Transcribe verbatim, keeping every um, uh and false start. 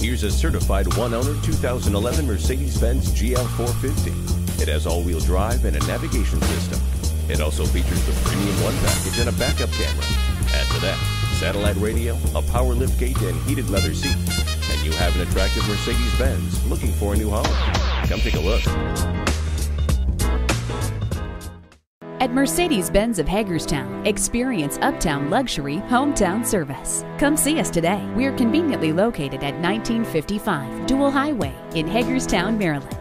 here's a certified one-owner two thousand eleven Mercedes-Benz G L four fifty. It has all-wheel drive and a navigation system. It also features the Premium One package and a backup camera. Add to that satellite radio, a power liftgate, and heated leather seats, and you have an attractive Mercedes-Benz looking for a new home. Come take a look. At Mercedes-Benz of Hagerstown, experience uptown luxury, hometown service. Come see us today. We're conveniently located at nineteen fifty-five Dual Highway in Hagerstown, Maryland.